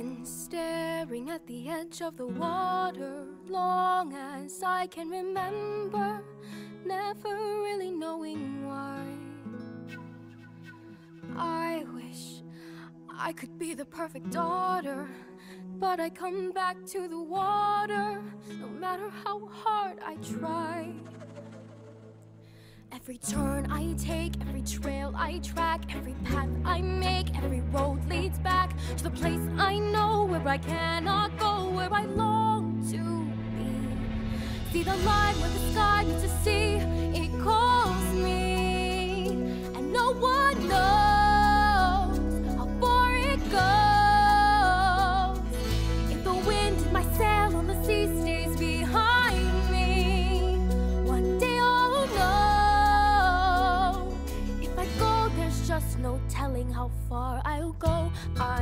been staring at the edge of the water long as I can remember, never really knowing why. I wish I could be the perfect daughter, but I come back to the water no matter how hard I try. Every turn I take, every trail I track, every path I make, every road leads back to the place I know where I cannot go, where I long to be. See the line where the sky meets the sea, it calls me, and no one knows how far it goes. If the wind in my sail on the sea stays behind me, one day I'll know. If I go, there's just no telling how far I'll go. I